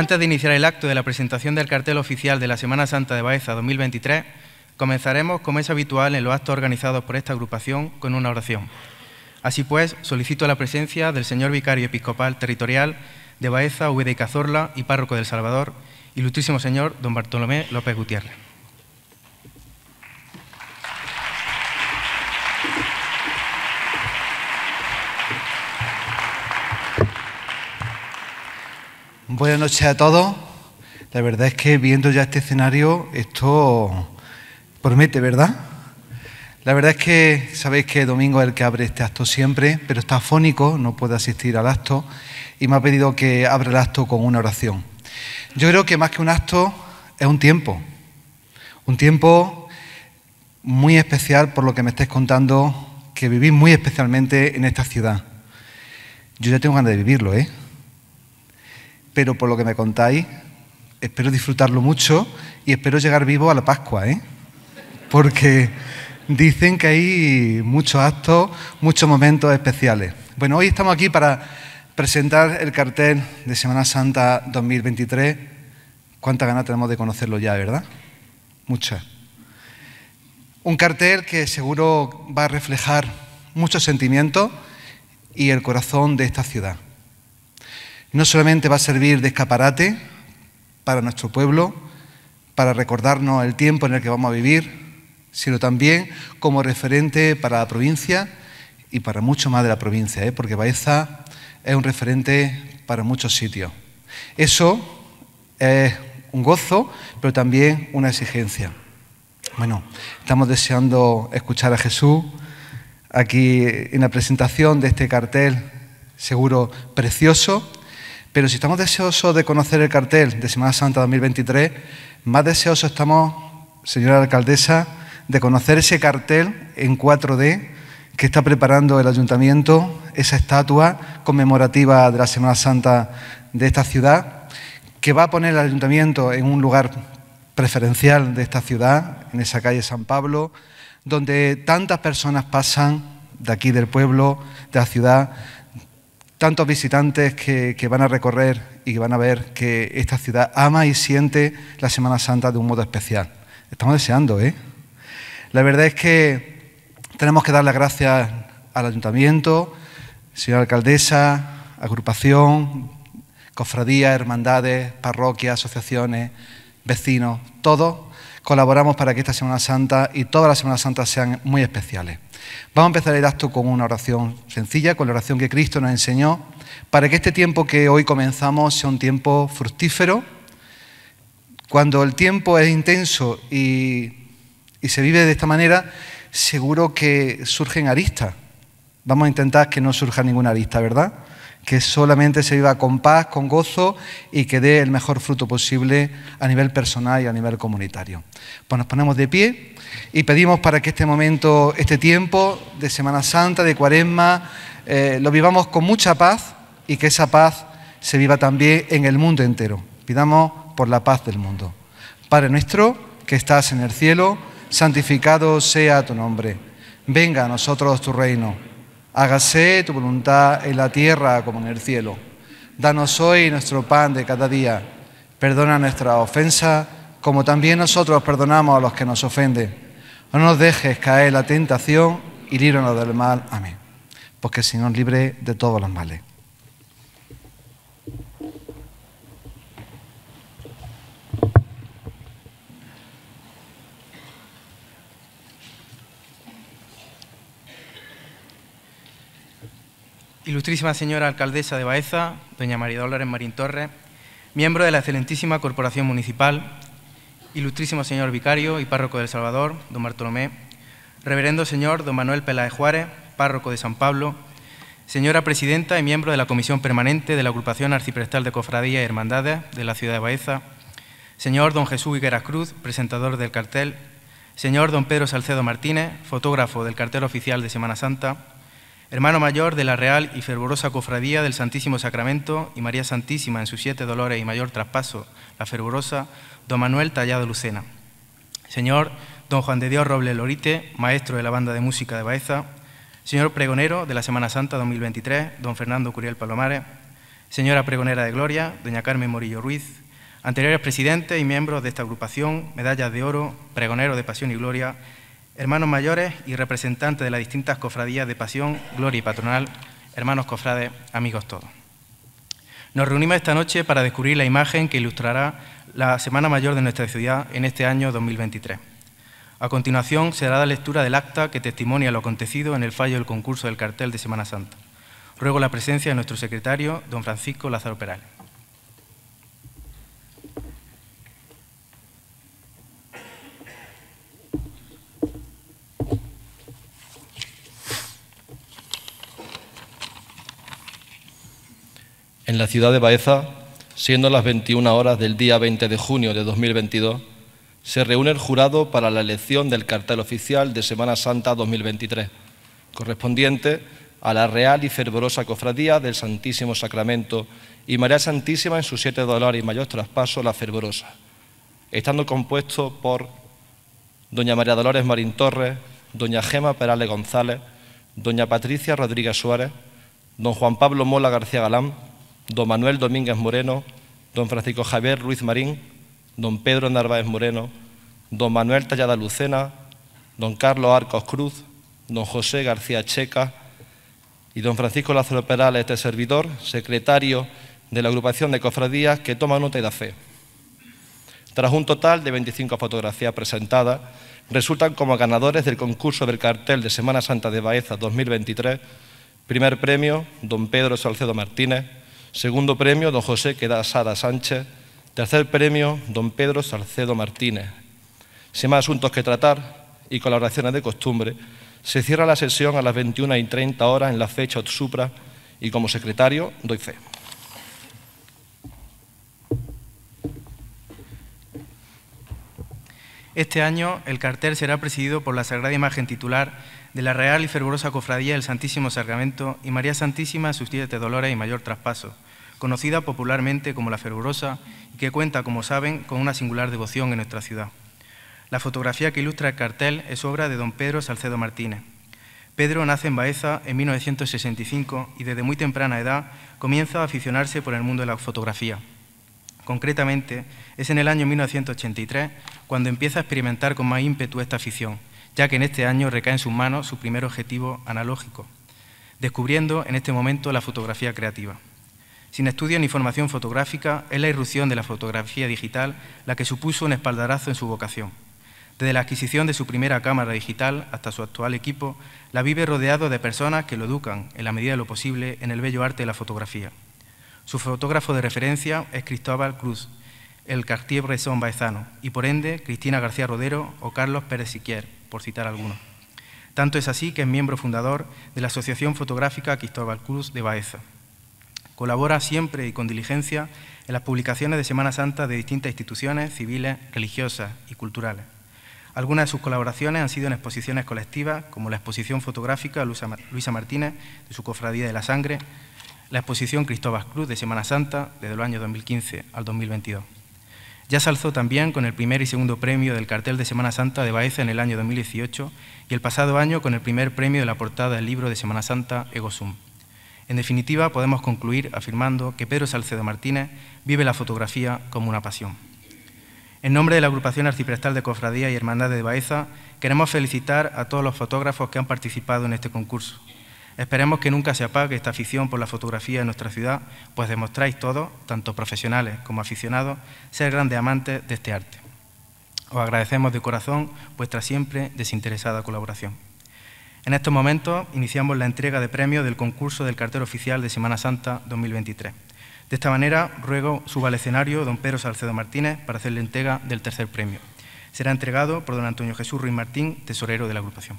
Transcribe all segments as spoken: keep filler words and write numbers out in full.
Antes de iniciar el acto de la presentación del cartel oficial de la Semana Santa de Baeza dos mil veintitrés, comenzaremos, como es habitual en los actos organizados por esta agrupación, con una oración. Así pues, solicito la presencia del señor vicario episcopal territorial de Baeza, Úbeda y Cazorla y párroco del Salvador, ilustrísimo señor don Bartolomé López Gutiérrez. Buenas noches a todos. La verdad es que viendo ya este escenario, esto promete, ¿verdad? La verdad es que sabéis que Domingo es el que abre este acto siempre, pero está afónico, no puede asistir al acto y me ha pedido que abra el acto con una oración. Yo creo que más que un acto es un tiempo, un tiempo muy especial por lo que me estáis contando, que vivís muy especialmente en esta ciudad. Yo ya tengo ganas de vivirlo, ¿eh? Pero por lo que me contáis, espero disfrutarlo mucho y espero llegar vivo a la Pascua, ¿eh? Porque dicen que hay muchos actos, muchos momentos especiales. Bueno, hoy estamos aquí para presentar el cartel de Semana Santa dos mil veintitrés. ¿Cuántas ganas tenemos de conocerlo ya, verdad? Muchas. Un cartel que seguro va a reflejar muchos sentimientos y el corazón de esta ciudad. No solamente va a servir de escaparate para nuestro pueblo, para recordarnos el tiempo en el que vamos a vivir, sino también como referente para la provincia y para mucho más de la provincia, ¿eh? Porque Baeza es un referente para muchos sitios. Eso es un gozo, pero también una exigencia. Bueno, estamos deseando escuchar a Jesús aquí en la presentación de este cartel, seguro precioso. Pero si estamos deseosos de conocer el cartel de Semana Santa dos mil veintitrés, más deseosos estamos, señora alcaldesa, de conocer ese cartel en cuatro D que está preparando el Ayuntamiento, esa estatua conmemorativa de la Semana Santa de esta ciudad, que va a poner el Ayuntamiento en un lugar preferencial de esta ciudad, en esa calle San Pablo, donde tantas personas pasan de aquí del pueblo, de la ciudad, tantos visitantes que, que van a recorrer y que van a ver que esta ciudad ama y siente la Semana Santa de un modo especial. Estamos deseando, ¿eh? La verdad es que tenemos que dar las gracias al Ayuntamiento, señora alcaldesa, agrupación, cofradías, hermandades, parroquias, asociaciones, vecinos, todos colaboramos para que esta Semana Santa y todas las Semanas Santas sean muy especiales. Vamos a empezar el acto con una oración sencilla, con la oración que Cristo nos enseñó, para que este tiempo que hoy comenzamos sea un tiempo fructífero. Cuando el tiempo es intenso y, y se vive de esta manera, seguro que surgen aristas. Vamos a intentar que no surja ninguna arista, ¿verdad? Que solamente se viva con paz, con gozo y que dé el mejor fruto posible a nivel personal y a nivel comunitario. Pues nos ponemos de pie y pedimos para que este momento, este tiempo de Semana Santa, de Cuaresma, eh, lo vivamos con mucha paz y que esa paz se viva también en el mundo entero. Pidamos por la paz del mundo. Padre nuestro, que estás en el cielo, santificado sea tu nombre. Venga a nosotros tu reino. Hágase tu voluntad en la tierra como en el cielo. Danos hoy nuestro pan de cada día. Perdona nuestras ofensas, como también nosotros perdonamos a los que nos ofenden. No nos dejes caer en la tentación y líbranos del mal. Amén. Porque el Señor libre de todos los males. Ilustrísima señora alcaldesa de Baeza, doña María Dolores Marín Torres, miembro de la excelentísima Corporación Municipal, ilustrísimo señor vicario y párroco del Salvador, don Bartolomé, reverendo señor don Manuel Peláez Juárez, párroco de San Pablo, señora presidenta y miembro de la Comisión Permanente de la Agrupación Arciprestal de Cofradías y Hermandades de la ciudad de Baeza, señor don Jesús Higueras Cruz, presentador del cartel, señor don Pedro Salcedo Martínez, fotógrafo del cartel oficial de Semana Santa, hermano mayor de la Real y Fervorosa Cofradía del Santísimo Sacramento y María Santísima en sus siete dolores y mayor traspaso, la Fervorosa, don Manuel Tallado Lucena. Señor don Juan de Dios Robles Lorite, maestro de la Banda de Música de Baeza. Señor pregonero de la Semana Santa dos mil veintitrés, don Fernando Curiel Palomares. señora pregonera de Gloria, doña Carmen Morillo Ruiz, anteriores presidentes y miembros de esta agrupación, medallas de oro, pregoneros de Pasión y Gloria, hermanos mayores y representantes de las distintas cofradías de Pasión, Gloria y Patronal, hermanos cofrades, amigos todos. Nos reunimos esta noche para descubrir la imagen que ilustrará la Semana Mayor de nuestra ciudad en este año dos mil veintitrés. A continuación será la lectura del acta que testimonia lo acontecido en el fallo del concurso del cartel de Semana Santa. Ruego la presencia de nuestro secretario, don Francisco Lázaro Perales. En la ciudad de Baeza, siendo las veintiuna horas del día veinte de junio de dos mil veintidós, se reúne el jurado para la elección del cartel oficial de Semana Santa dos mil veintitrés, correspondiente a la Real y Fervorosa Cofradía del Santísimo Sacramento y María Santísima en sus siete dolores y mayor traspaso, la Fervorosa, estando compuesto por doña María Dolores Marín Torres, doña Gema Perales González, doña Patricia Rodríguez Suárez, don Juan Pablo Mola García Galán, don Manuel Domínguez Moreno, don Francisco Javier Ruiz Marín, don Pedro Narváez Moreno, don Manuel Tallada Lucena, don Carlos Arcos Cruz, don José García Checa y don Francisco Lázaro Perales, este servidor, secretario de la agrupación de cofradías, que toma nota y da fe. Tras un total de veinticinco fotografías presentadas, resultan como ganadores del concurso del cartel de Semana Santa de Baeza dos mil veintitrés, primer premio, don Pedro Salcedo Martínez, segundo premio, don José Quedasada Sánchez, tercer premio, don Pedro Salcedo Martínez. Sin más asuntos que tratar y colaboraciones de costumbre, se cierra la sesión a las veintiuna y treinta horas en la fecha supra y como secretario doy fe. Este año el cartel será presidido por la Sagrada Imagen titular de la Real y Fervorosa Cofradía del Santísimo Sacramento y María Santísima en sus siete dolores y mayor traspaso, conocida popularmente como la Fervorosa y que cuenta, como saben, con una singular devoción en nuestra ciudad. La fotografía que ilustra el cartel es obra de don Pedro Salcedo Martínez. Pedro nace en Baeza en mil novecientos sesenta y cinco y desde muy temprana edad comienza a aficionarse por el mundo de la fotografía. Concretamente, es en el año mil novecientos ochenta y tres cuando empieza a experimentar con más ímpetu esta afición, ya que en este año recae en sus manos su primer objetivo analógico, descubriendo en este momento la fotografía creativa. Sin estudio ni formación fotográfica, es la irrupción de la fotografía digital la que supuso un espaldarazo en su vocación. Desde la adquisición de su primera cámara digital hasta su actual equipo, la vive rodeado de personas que lo educan, en la medida de lo posible, en el bello arte de la fotografía. Su fotógrafo de referencia es Cristóbal Cruz, el Cartier-Bresson baezano, y por ende Cristina García Rodero o Carlos Pérez Siquier, por citar algunos. Tanto es así que es miembro fundador de la Asociación Fotográfica Cristóbal Cruz de Baeza. Colabora siempre y con diligencia en las publicaciones de Semana Santa de distintas instituciones civiles, religiosas y culturales. Algunas de sus colaboraciones han sido en exposiciones colectivas, como la exposición fotográfica Luisa Martínez de su Cofradía de la Sangre, la exposición Cristóbal Cruz de Semana Santa desde el año dos mil quince al dos mil veintidós. Ya se alzó también con el primer y segundo premio del cartel de Semana Santa de Baeza en el año dos mil dieciocho y el pasado año con el primer premio de la portada del libro de Semana Santa Egosum. En definitiva, podemos concluir afirmando que Pedro Salcedo Martínez vive la fotografía como una pasión. En nombre de la Agrupación Arciprestal de Cofradías y Hermandades de Baeza, queremos felicitar a todos los fotógrafos que han participado en este concurso. Esperemos que nunca se apague esta afición por la fotografía en nuestra ciudad, pues demostráis todos, tanto profesionales como aficionados, ser grandes amantes de este arte. Os agradecemos de corazón vuestra siempre desinteresada colaboración. En estos momentos iniciamos la entrega de premios del concurso del cartel oficial de Semana Santa dos mil veintitrés. De esta manera, ruego suba al escenario don Pedro Salcedo Martínez para hacerle entrega del tercer premio. Será entregado por don Antonio Jesús Ruiz Martín, tesorero de la agrupación.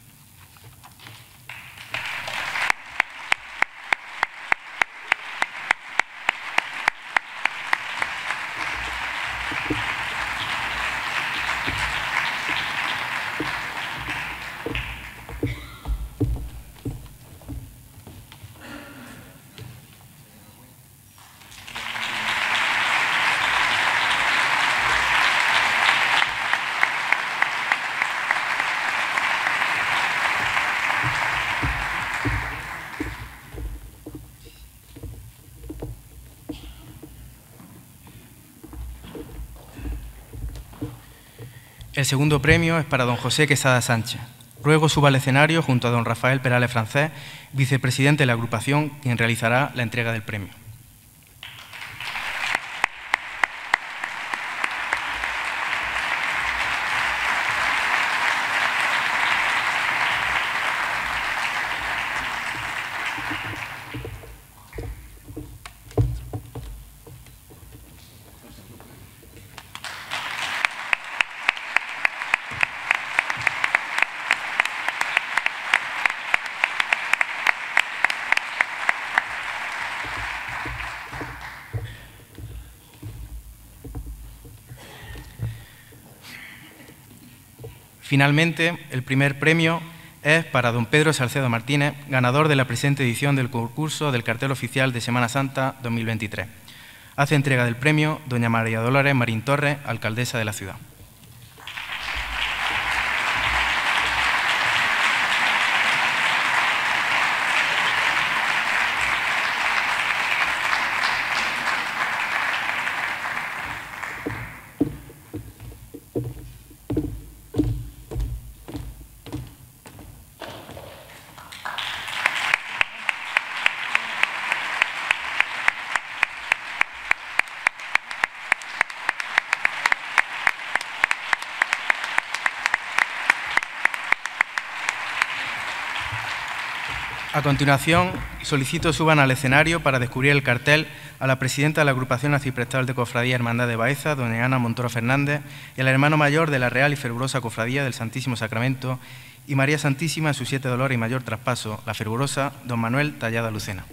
El segundo premio es para don José Quesada Sánchez. Ruego suba al escenario junto a don Rafael Perales Francés, vicepresidente de la agrupación, quien realizará la entrega del premio. Finalmente, el primer premio es para don Pedro Salcedo Martínez, ganador de la presente edición del concurso del cartel oficial de Semana Santa dos mil veintitrés. Hace entrega del premio doña María Dolores Marín Torres, alcaldesa de la ciudad. A continuación, solicito suban al escenario para descubrir el cartel a la presidenta de la Agrupación Arciprestal de Cofradía Hermandad de Baeza, doña Ana Montoro Fernández, y al hermano mayor de la Real y Fervorosa Cofradía del Santísimo Sacramento y María Santísima en sus siete dolores y mayor traspaso, la fervorosa don Manuel Tallada Lucena.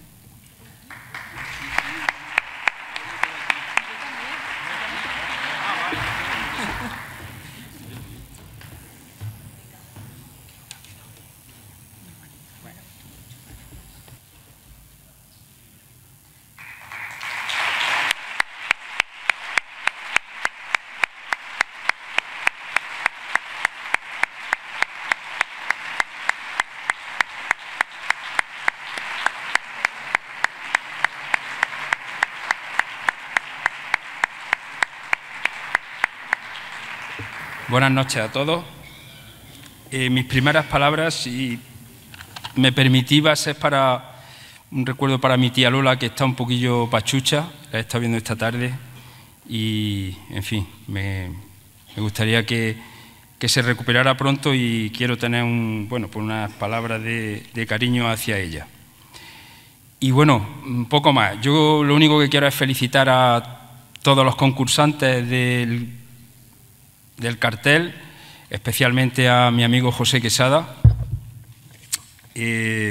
Buenas noches a todos. Eh, mis primeras palabras, si me permitibas, es para un recuerdo para mi tía Lola, que está un poquillo pachucha, la he estado viendo esta tarde y, en fin, me, me gustaría que, que se recuperara pronto y quiero tener un, bueno, pues unas palabras de, de cariño hacia ella. Y bueno, un poco más. Yo lo único que quiero es felicitar a todos los concursantes del del cartel, especialmente a mi amigo José Quesada. Eh,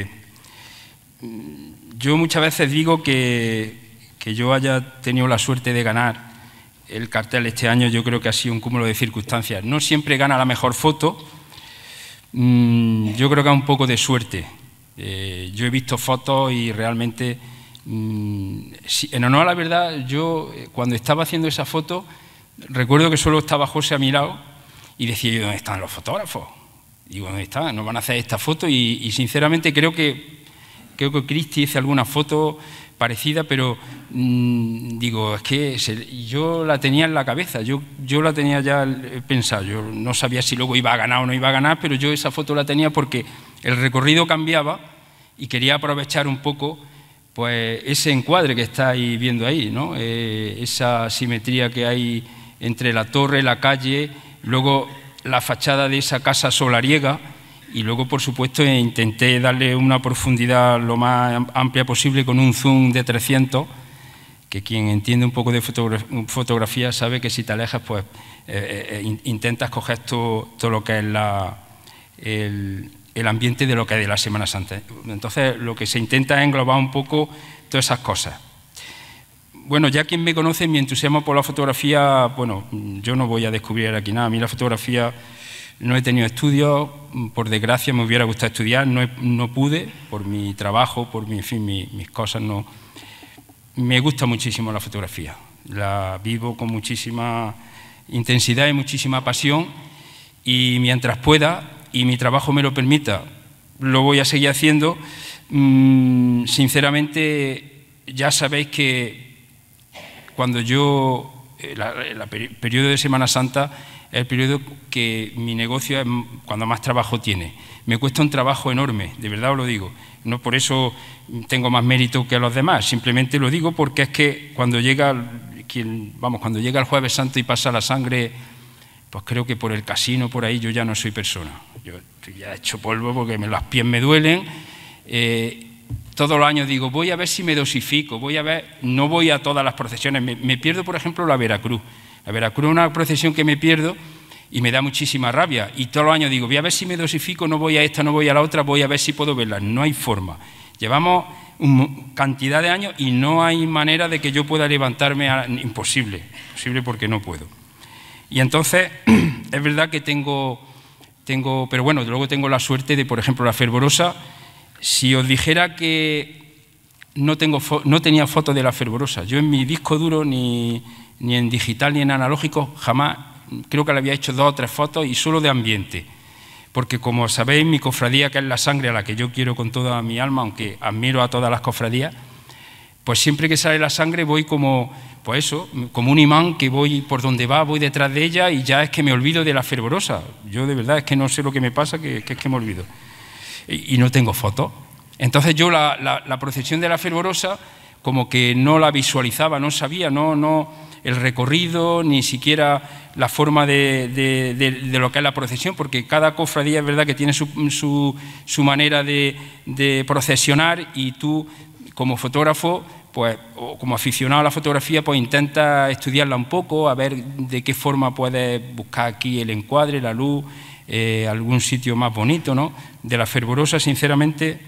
yo muchas veces digo que, que yo haya tenido la suerte de ganar el cartel este año, yo creo que ha sido un cúmulo de circunstancias. No siempre gana la mejor foto, mm, yo creo que es un poco de suerte. Eh, yo he visto fotos y realmente, mm, si, en honor a la verdad, yo cuando estaba haciendo esa foto, recuerdo que solo estaba José a mi lado y decía yo, ¿dónde están los fotógrafos? Digo, ¿dónde están? Nos van a hacer esta foto y, y sinceramente creo que creo que Cristi hizo alguna foto parecida, pero mmm, digo, es que se, yo la tenía en la cabeza, yo, yo la tenía ya pensada, yo no sabía si luego iba a ganar o no iba a ganar, pero yo esa foto la tenía porque el recorrido cambiaba y quería aprovechar un poco pues ese encuadre que estáis viendo ahí, ¿no? Eh, esa simetría que hay entre la torre, la calle, luego la fachada de esa casa solariega y luego, por supuesto, intenté darle una profundidad lo más amplia posible con un zoom de trescientos, que quien entiende un poco de fotografía sabe que si te alejas, pues eh, eh, intentas coger todo, todo lo que es la, el, el ambiente de lo que es de la Semana Santa. Entonces, lo que se intenta es englobar un poco todas esas cosas. Bueno, ya quien me conoce, mi entusiasmo por la fotografía, bueno, yo no voy a descubrir aquí nada. A mí la fotografía no he tenido estudios, por desgracia me hubiera gustado estudiar, no, he, no pude, por mi trabajo, por mi, en fin, mi, mis cosas, no. Me gusta muchísimo la fotografía, la vivo con muchísima intensidad y muchísima pasión y mientras pueda y mi trabajo me lo permita, lo voy a seguir haciendo. Mm, sinceramente, ya sabéis que cuando yo, el periodo de Semana Santa, es el periodo que mi negocio es cuando más trabajo tiene. Me cuesta un trabajo enorme, de verdad os lo digo. No por eso tengo más mérito que los demás, simplemente lo digo porque es que cuando llega, quien, vamos, cuando llega el Jueves Santo y pasa la sangre, pues creo que por el casino, por ahí, yo ya no soy persona. Yo ya he hecho polvo porque me, los pies me duelen. Eh, todos los años digo, voy a ver si me dosifico, voy a ver, no voy a todas las procesiones. Me, me pierdo, por ejemplo, la Veracruz. La Veracruz es una procesión que me pierdo y me da muchísima rabia. Y todos los años digo, voy a ver si me dosifico, no voy a esta, no voy a la otra, voy a ver si puedo verla. No hay forma. Llevamos un, cantidad de años y no hay manera de que yo pueda levantarme. A, imposible, imposible porque no puedo. Y entonces, es verdad que tengo, tengo, pero bueno, luego tengo la suerte de, por ejemplo, la fervorosa. Si os dijera que no, tengo no tenía fotos de la fervorosa, yo en mi disco duro, ni, ni en digital ni en analógico, jamás, creo que le había hecho dos o tres fotos y solo de ambiente. Porque como sabéis, mi cofradía, que es la sangre a la que yo quiero con toda mi alma, aunque admiro a todas las cofradías, pues siempre que sale la sangre voy como, pues eso, como un imán que voy por donde va, voy detrás de ella y ya es que me olvido de la fervorosa. Yo de verdad es que no sé lo que me pasa, que, que es que me olvido. Y, y no tengo fotos. Entonces yo la, la, la procesión de la fervorosa como que no la visualizaba, no sabía, no, no el recorrido, ni siquiera la forma de, de, de, de lo que es la procesión, porque cada cofradía es verdad que tiene su, su, su manera de, de procesionar y tú, como fotógrafo, pues, o como aficionado a la fotografía, pues intenta estudiarla un poco, a ver de qué forma puedes buscar aquí el encuadre, la luz, eh, algún sitio más bonito, ¿no? De la fervorosa, sinceramente,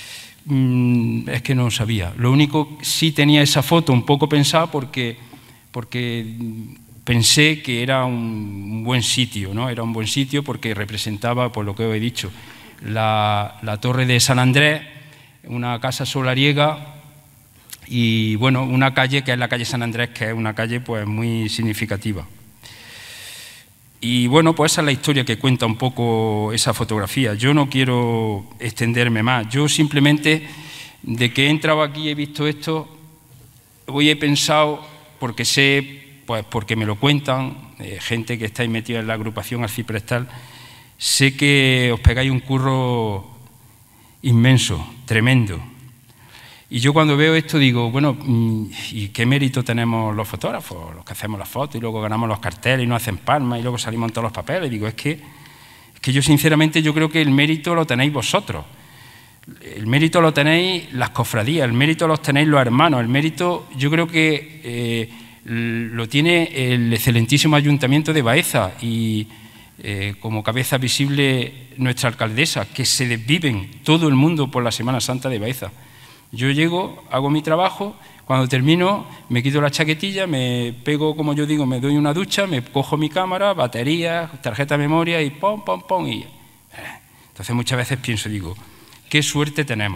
mmm, es que no sabía. Lo único, sí tenía esa foto un poco pensada porque, porque pensé que era un buen sitio, ¿no? Era un buen sitio porque representaba, por lo que os he dicho, la, la torre de San Andrés, una casa solariega y, bueno, una calle que es la calle San Andrés, que es una calle pues muy significativa. Y, bueno, pues esa es la historia que cuenta un poco esa fotografía. Yo no quiero extenderme más. Yo simplemente, de que he entrado aquí y he visto esto, hoy he pensado, porque sé, pues porque me lo cuentan, eh, gente que estáis metida en la agrupación arciprestal, sé que os pegáis un curro inmenso, tremendo. Y yo cuando veo esto digo, bueno, ¿y qué mérito tenemos los fotógrafos? Los que hacemos las fotos y luego ganamos los carteles y nos hacen palmas y luego salimos en todos los papeles. Y digo, es que, es que yo sinceramente yo creo que el mérito lo tenéis vosotros. El mérito lo tenéis las cofradías, el mérito lo tenéis los hermanos, el mérito yo creo que eh, lo tiene el excelentísimo Ayuntamiento de Baeza y eh, como cabeza visible nuestra alcaldesa, que se desviven todo el mundo por la Semana Santa de Baeza. Yo llego, hago mi trabajo, cuando termino me quito la chaquetilla, me pego, como yo digo, me doy una ducha, me cojo mi cámara, batería, tarjeta de memoria y pom, pom, pom. Y, eh. Entonces muchas veces pienso, digo, qué suerte tenemos.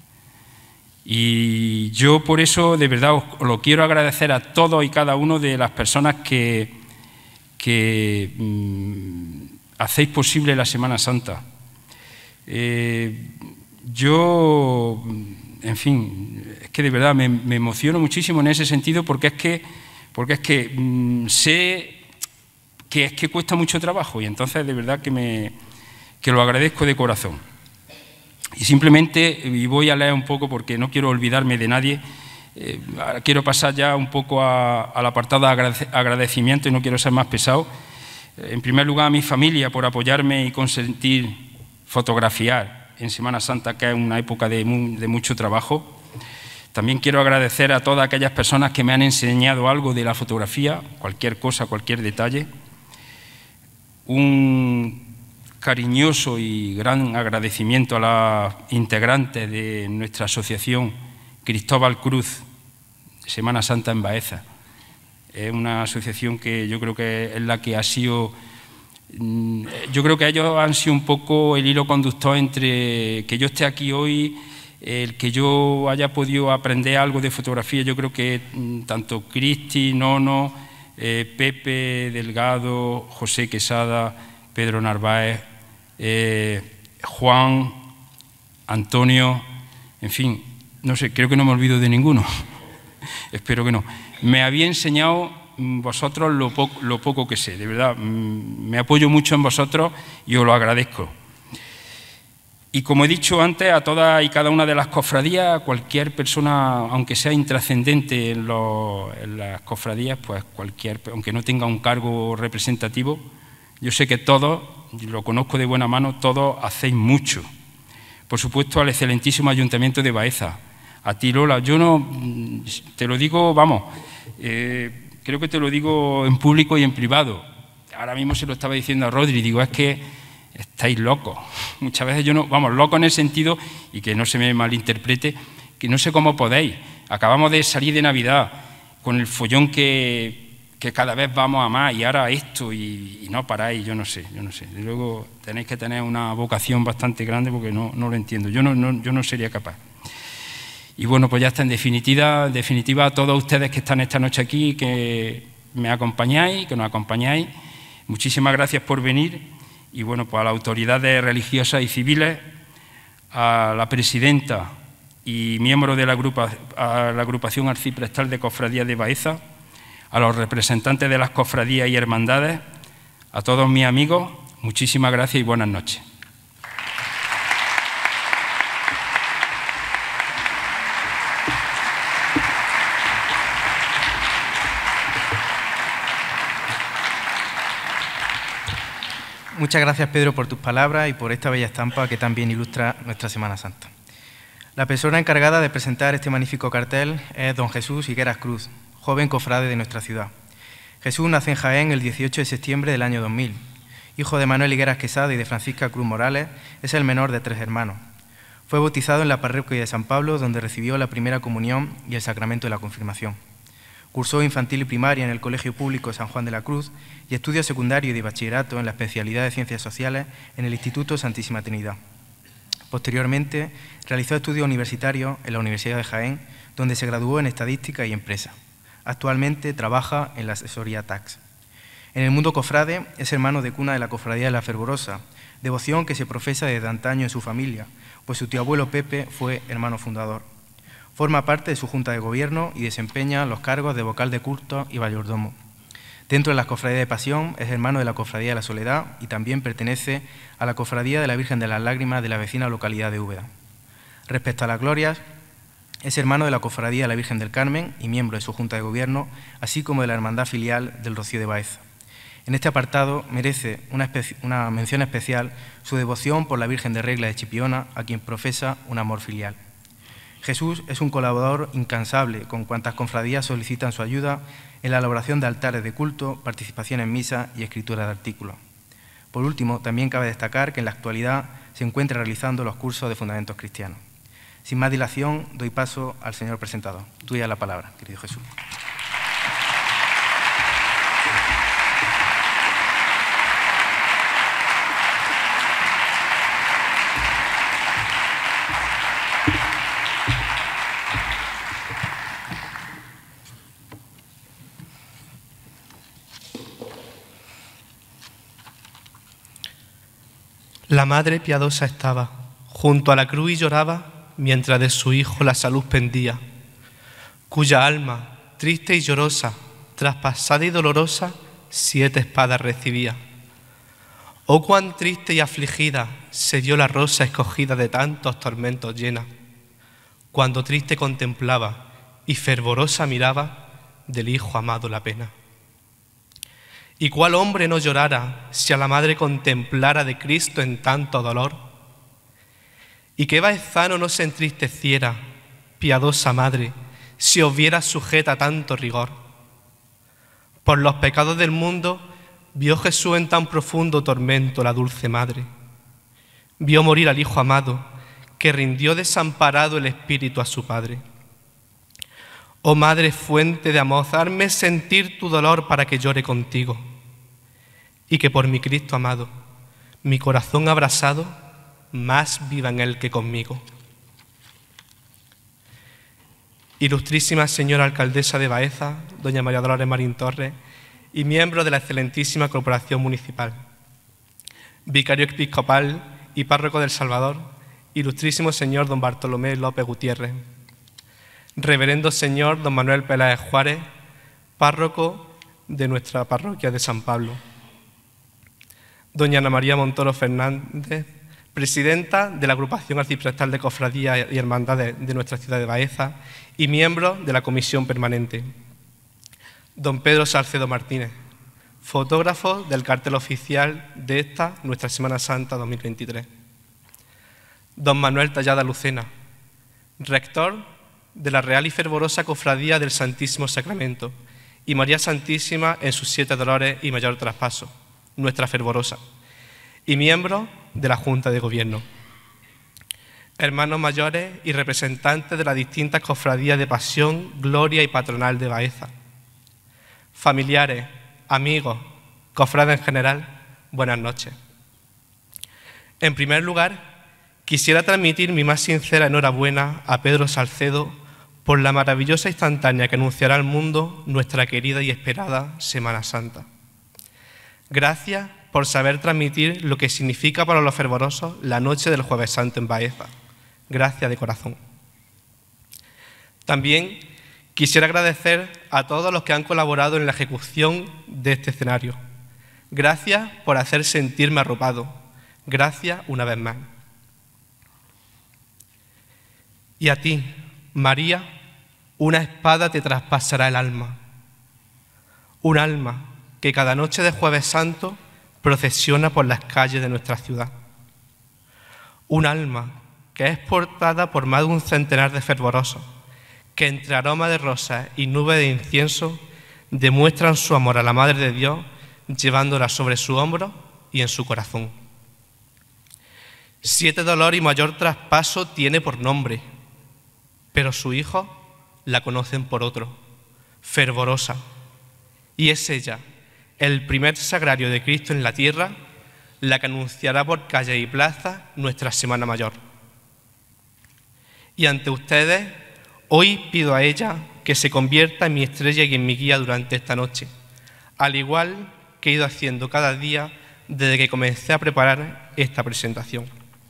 Y yo por eso de verdad os lo quiero agradecer a todos y cada uno de las personas que, que mmm, hacéis posible la Semana Santa. Eh, yo... En fin, es que de verdad me, me emociono muchísimo en ese sentido porque es que, porque es que mmm, sé que es que cuesta mucho trabajo y entonces de verdad que, me, que lo agradezco de corazón. Y simplemente, y voy a leer un poco porque no quiero olvidarme de nadie, eh, quiero pasar ya un poco a, al apartado de agradecimiento y no quiero ser más pesado. En primer lugar a mi familia por apoyarme y consentir fotografiar en Semana Santa, que es una época de, de mucho trabajo. También quiero agradecer a todas aquellas personas que me han enseñado algo de la fotografía, cualquier cosa, cualquier detalle. Un cariñoso y gran agradecimiento a las integrantes de nuestra asociación Cristóbal Cruz, Semana Santa en Baeza. Es una asociación que yo creo que es la que ha sido... Yo creo que ellos han sido un poco el hilo conductor entre que yo esté aquí hoy, el que yo haya podido aprender algo de fotografía. Yo creo que tanto Cristi, Nono, eh, Pepe Delgado, José Quesada, Pedro Narváez, eh, Juan, Antonio, en fin, no sé, creo que no me olvido de ninguno. Espero que no. Me había enseñado vosotros lo poco, lo poco que sé, de verdad. Me apoyo mucho en vosotros y os lo agradezco. Y como he dicho antes, a todas y cada una de las cofradías, cualquier persona, aunque sea intrascendente en, los, en las cofradías, pues cualquier, aunque no tenga un cargo representativo, yo sé que todos, lo conozco de buena mano, todos hacéis mucho. Por supuesto, al excelentísimo Ayuntamiento de Baeza, a ti, Lola, yo no, te lo digo, vamos, eh, creo que te lo digo en público y en privado. Ahora mismo se lo estaba diciendo a Rodri, digo, es que estáis locos. Muchas veces yo no, vamos, loco en el sentido, y que no se me malinterprete, que no sé cómo podéis. Acabamos de salir de Navidad con el follón que, que cada vez vamos a más, y ahora esto, y, y no paráis, yo no sé, yo no sé. Y luego tenéis que tener una vocación bastante grande porque no, no lo entiendo, yo no, no, yo no sería capaz. Y bueno, pues ya está, en definitiva, en definitiva a todos ustedes que están esta noche aquí, que me acompañáis, que nos acompañáis, muchísimas gracias por venir. Y bueno, pues a las autoridades religiosas y civiles, a la presidenta y miembro de la, agrupa, a la agrupación arciprestal de cofradías de Baeza, a los representantes de las cofradías y hermandades, a todos mis amigos, muchísimas gracias y buenas noches. Muchas gracias, Pedro, por tus palabras y por esta bella estampa que también ilustra nuestra Semana Santa. La persona encargada de presentar este magnífico cartel es don Jesús Higueras Cruz, joven cofrade de nuestra ciudad. Jesús nace en Jaén el dieciocho de septiembre del año dos mil. Hijo de Manuel Higueras Quesada y de Francisca Cruz Morales, es el menor de tres hermanos. Fue bautizado en la parroquia de San Pablo, donde recibió la primera comunión y el sacramento de la confirmación. Cursó infantil y primaria en el Colegio Público San Juan de la Cruz y estudios secundarios y de bachillerato en la especialidad de Ciencias Sociales en el Instituto Santísima Trinidad. Posteriormente, realizó estudios universitarios en la Universidad de Jaén, donde se graduó en Estadística y Empresa. Actualmente trabaja en la asesoría Tax. En el mundo cofrade es hermano de cuna de la Cofradía de la Fervorosa, devoción que se profesa desde antaño en su familia, pues su tío abuelo Pepe fue hermano fundador. Forma parte de su Junta de Gobierno y desempeña los cargos de vocal de culto y mayordomo. Dentro de las cofradías de Pasión es hermano de la Cofradía de la Soledad y también pertenece a la Cofradía de la Virgen de las Lágrimas de la vecina localidad de Úbeda. Respecto a las glorias, es hermano de la Cofradía de la Virgen del Carmen y miembro de su Junta de Gobierno, así como de la Hermandad Filial del Rocío de Baeza. En este apartado merece una, una mención especial su devoción por la Virgen de Regla de Chipiona, a quien profesa un amor filial. Jesús es un colaborador incansable con cuantas cofradías solicitan su ayuda en la elaboración de altares de culto, participación en misa y escritura de artículos. Por último, también cabe destacar que en la actualidad se encuentra realizando los cursos de Fundamentos Cristianos. Sin más dilación, doy paso al señor presentador. Tuya la palabra, querido Jesús. La madre piadosa estaba junto a la cruz y lloraba mientras de su hijo la salud pendía, cuya alma, triste y llorosa, traspasada y dolorosa, siete espadas recibía. Oh, cuán triste y afligida se vio la rosa escogida de tantos tormentos llena, cuando triste contemplaba y fervorosa miraba del hijo amado la pena. ¿Y cuál hombre no llorara si a la madre contemplara de Cristo en tanto dolor? ¿Y qué baezano no se entristeciera, piadosa madre, si os viera sujeta a tanto rigor? Por los pecados del mundo vio Jesús en tan profundo tormento la dulce madre. Vio morir al hijo amado, que rindió desamparado el espíritu a su padre. Oh madre fuente de amor, hazme sentir tu dolor para que llore contigo, y que por mi Cristo amado, mi corazón abrasado, más viva en él que conmigo. Ilustrísima señora alcaldesa de Baeza, doña María Dolores Marín Torres, y miembro de la excelentísima corporación municipal, vicario episcopal y párroco del Salvador, ilustrísimo señor don Bartolomé López Gutiérrez, reverendo señor don Manuel Peláez Juárez, párroco de nuestra parroquia de San Pablo. Doña Ana María Montoro Fernández, presidenta de la Agrupación Arciprestal de Cofradías y Hermandades de nuestra ciudad de Baeza y miembro de la Comisión Permanente. Don Pedro Salcedo Martínez, fotógrafo del cartel oficial de esta, nuestra Semana Santa dos mil veintitrés. Don Manuel Tallada Lucena, rector de la Real y Fervorosa Cofradía del Santísimo Sacramento y María Santísima en sus siete dolores y mayor traspaso, nuestra fervorosa, y miembro de la Junta de Gobierno. Hermanos mayores y representantes de las distintas cofradías de Pasión, Gloria y Patronal de Baeza. Familiares, amigos, cofrades en general, buenas noches. En primer lugar, quisiera transmitir mi más sincera enhorabuena a Pedro Salcedo por la maravillosa instantánea que anunciará al mundo nuestra querida y esperada Semana Santa. Gracias por saber transmitir lo que significa para los fervorosos la noche del Jueves Santo en Baeza. Gracias de corazón. También quisiera agradecer a todos los que han colaborado en la ejecución de este escenario. Gracias por hacer sentirme arropado. Gracias una vez más. Y a ti, María, una espada te traspasará el alma. Un alma que cada noche de Jueves Santo procesiona por las calles de nuestra ciudad. Un alma que es portada por más de un centenar de fervorosos, que entre aroma de rosas y nube de incienso demuestran su amor a la Madre de Dios, llevándola sobre su hombro y en su corazón. Siete dolor y mayor traspaso tiene por nombre, pero su hijo la conocen por otro, fervorosa, y es ella, el primer sagrario de Cristo en la tierra, la que anunciará por calle y plaza nuestra Semana Mayor. Y ante ustedes, hoy pido a ella que se convierta en mi estrella y en mi guía durante esta noche, al igual que he ido haciendo cada día desde que comencé a preparar esta presentación.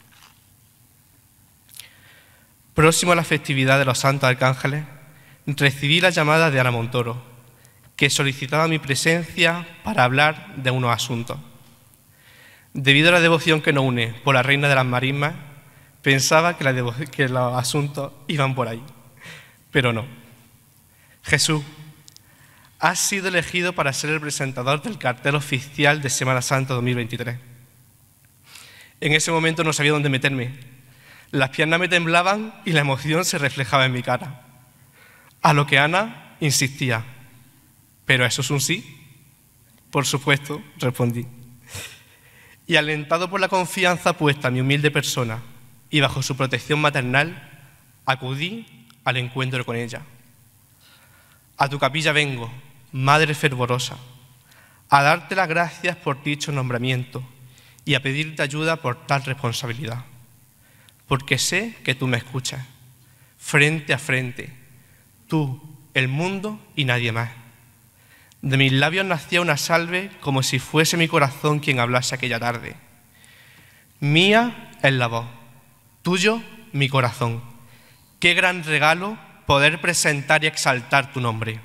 Próximo a la festividad de los Santos Arcángeles, recibí la llamada de Ana Montoro, que solicitaba mi presencia para hablar de unos asuntos. Debido a la devoción que nos une por la Reina de las Marismas, pensaba que, la que los asuntos iban por ahí, pero no. Jesús, has sido elegido para ser el presentador del cartel oficial de Semana Santa dos mil veintitrés. En ese momento no sabía dónde meterme. Las piernas me temblaban y la emoción se reflejaba en mi cara. A lo que Ana insistía. ¿Pero eso es un sí? Por supuesto, respondí. Y alentado por la confianza puesta en mi humilde persona y bajo su protección maternal, acudí al encuentro con ella. A tu capilla vengo, Madre fervorosa, a darte las gracias por dicho nombramiento y a pedirte ayuda por tal responsabilidad, porque sé que tú me escuchas, frente a frente, tú, el mundo y nadie más. De mis labios nacía una salve como si fuese mi corazón quien hablase aquella tarde. Mía es la voz, tuyo mi corazón. Qué gran regalo poder presentar y exaltar tu nombre.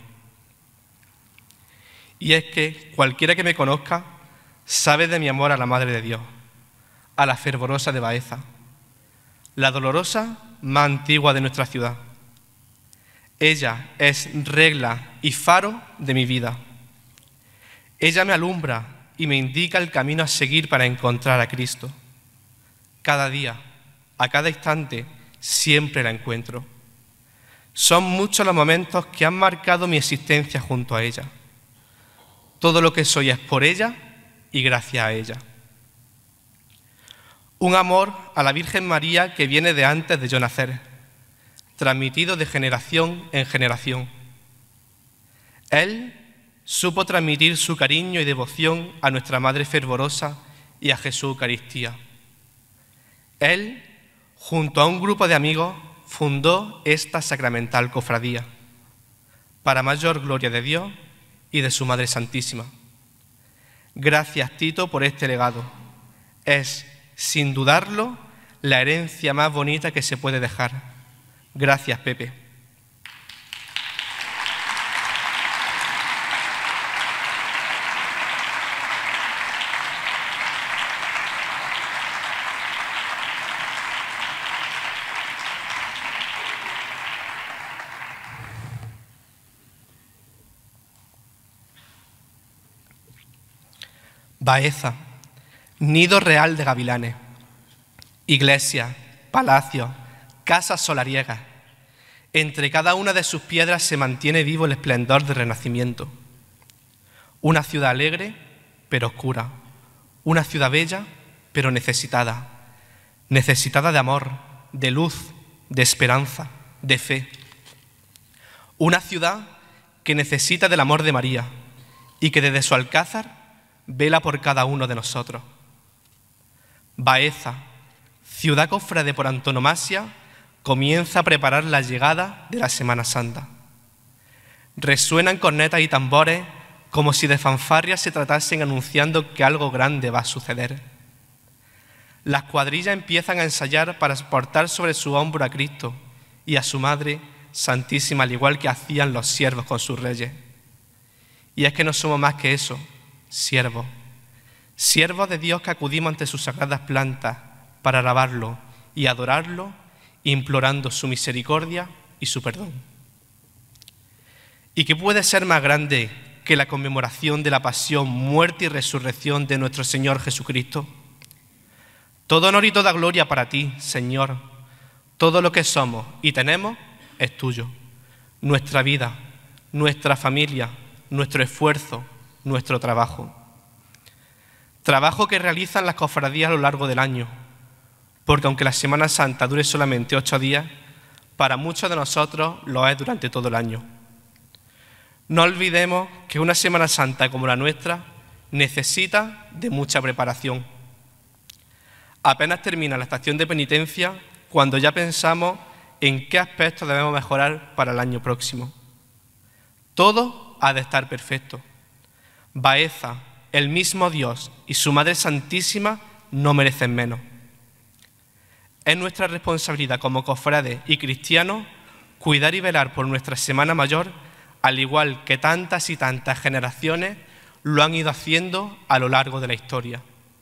Y es que cualquiera que me conozca sabe de mi amor a la Madre de Dios, a la fervorosa de Baeza, la dolorosa más antigua de nuestra ciudad. Ella es regla y faro de mi vida. Ella me alumbra y me indica el camino a seguir para encontrar a Cristo. Cada día, a cada instante, siempre la encuentro. Son muchos los momentos que han marcado mi existencia junto a ella. Todo lo que soy es por ella y gracias a ella. Un amor a la Virgen María que viene de antes de yo nacer, transmitido de generación en generación. Él supo transmitir su cariño y devoción a nuestra Madre fervorosa y a Jesús Eucaristía. Él, junto a un grupo de amigos, fundó esta sacramental cofradía, para mayor gloria de Dios y de su Madre Santísima. Gracias, Tito, por este legado. Es, sin dudarlo, la herencia más bonita que se puede dejar. Gracias, Pepe. Baeza, nido real de gavilanes, iglesias, palacios, casas solariegas. Entre cada una de sus piedras se mantiene vivo el esplendor del Renacimiento. Una ciudad alegre, pero oscura. Una ciudad bella, pero necesitada. Necesitada de amor, de luz, de esperanza, de fe. Una ciudad que necesita del amor de María y que desde su alcázar vela por cada uno de nosotros. Baeza, ciudad cofrade por antonomasia, comienza a preparar la llegada de la Semana Santa. Resuenan cornetas y tambores como si de fanfarrias se tratasen anunciando que algo grande va a suceder. Las cuadrillas empiezan a ensayar para portar sobre su hombro a Cristo y a su Madre Santísima, al igual que hacían los siervos con sus reyes. Y es que no somos más que eso, siervos. Siervos de Dios que acudimos ante sus sagradas plantas para alabarlo y adorarlo, implorando su misericordia y su perdón. ¿Y qué puede ser más grande que la conmemoración de la pasión, muerte y resurrección de nuestro Señor Jesucristo? Todo honor y toda gloria para ti, Señor. Todo lo que somos y tenemos es tuyo. Nuestra vida, nuestra familia, nuestro esfuerzo, nuestro trabajo. Trabajo que realizan las cofradías a lo largo del año, porque aunque la Semana Santa dure solamente ocho días, para muchos de nosotros lo es durante todo el año. No olvidemos que una Semana Santa como la nuestra necesita de mucha preparación. Apenas termina la estación de penitencia cuando ya pensamos en qué aspectos debemos mejorar para el año próximo. Todo ha de estar perfecto. Baeza, el mismo Dios y su Madre Santísima no merecen menos. Es nuestra responsabilidad como cofrades y cristianos cuidar y velar por nuestra Semana Mayor, al igual que tantas y tantas generaciones lo han ido haciendo a lo largo de la historia.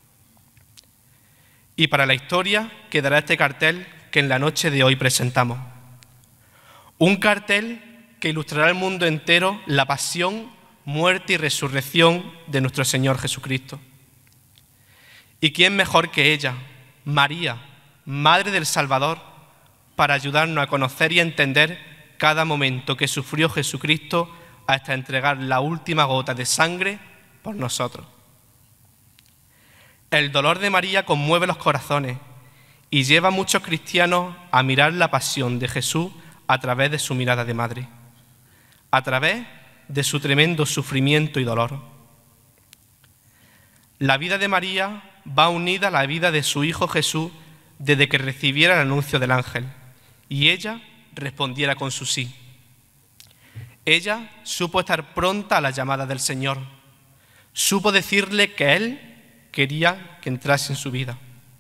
Y para la historia quedará este cartel que en la noche de hoy presentamos. Un cartel que ilustrará al mundo entero la pasión, muerte y resurrección de nuestro Señor Jesucristo. ¿Y quién mejor que ella, María, Madre del Salvador, para ayudarnos a conocer y a entender cada momento que sufrió Jesucristo hasta entregar la última gota de sangre por nosotros? El dolor de María conmueve los corazones y lleva a muchos cristianos a mirar la pasión de Jesús a través de su mirada de madre, a través de su tremendo sufrimiento y dolor. La vida de María va unida a la vida de su Hijo Jesús desde que recibiera el anuncio del ángel y ella respondiera con su sí. Ella supo estar pronta a la llamada del Señor, supo decirle que Él quería que entrase en su vida.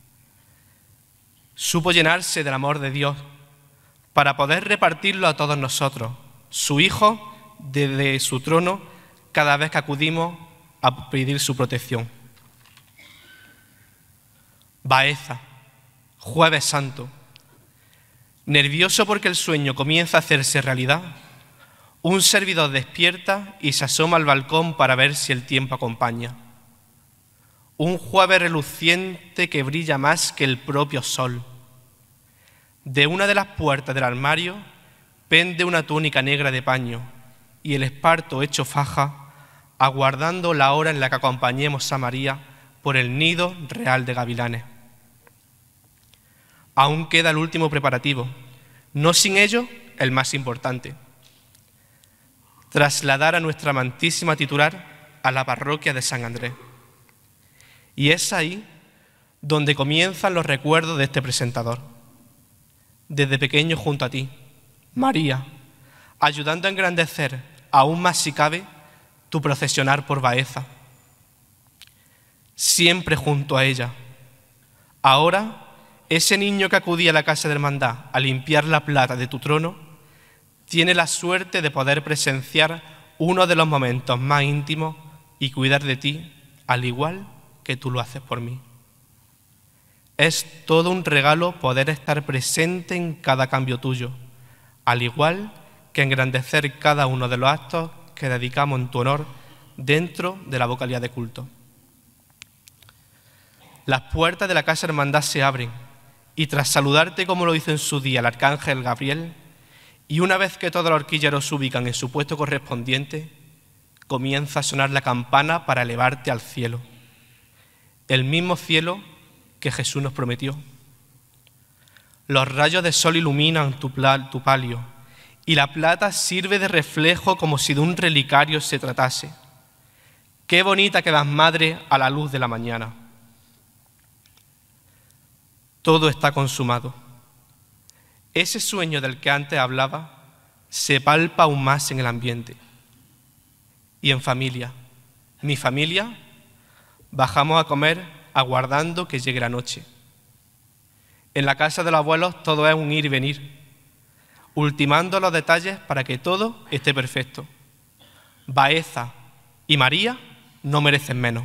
Supo llenarse del amor de Dios para poder repartirlo a todos nosotros, su Hijo, desde su trono, cada vez que acudimos a pedir su protección. Baeza, Jueves Santo. Nervioso porque el sueño comienza a hacerse realidad, un servidor despierta y se asoma al balcón para ver si el tiempo acompaña. Un jueves reluciente que brilla más que el propio sol. De una de las puertas del armario pende una túnica negra de paño y el esparto hecho faja, aguardando la hora en la que acompañemos a María por el nido real de gavilanes. Aún queda el último preparativo, no sin ello el más importante: trasladar a nuestra amantísima titular a la parroquia de San Andrés. Y es ahí donde comienzan los recuerdos de este presentador. Desde pequeño junto a ti, María, ayudando a engrandecer aún más si cabe tu procesionar por Baeza. Siempre junto a ella. Ahora, ese niño que acudía a la casa de hermandad a limpiar la plata de tu trono, tiene la suerte de poder presenciar uno de los momentos más íntimos y cuidar de ti, al igual que tú lo haces por mí. Es todo un regalo poder estar presente en cada cambio tuyo, al igual que engrandecer cada uno de los actos que dedicamos en tu honor dentro de la vocalía de culto. las puertas de la casa hermandad se abren y tras saludarte como lo hizo en su día el arcángel Gabriel, y una vez que todos los horquilleros se ubican en su puesto correspondiente, comienza a sonar la campana para elevarte al cielo, el mismo cielo que Jesús nos prometió. Los rayos de sol iluminan tu, tu palio y la plata sirve de reflejo como si de un relicario se tratase. Qué bonita quedas, madre, a la luz de la mañana. Todo está consumado. Ese sueño del que antes hablaba se palpa aún más en el ambiente. Y en familia, mi familia, bajamos a comer aguardando que llegue la noche. En la casa de los abuelos todo es un ir y venir, ultimando los detalles para que todo esté perfecto. Baeza y María no merecen menos.